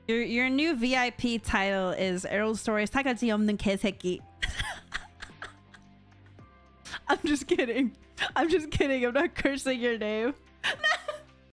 Your new VIP title is Errol Stories 타가지 없는 개새끼. I'm just kidding. I'm just kidding. I'm not cursing your name.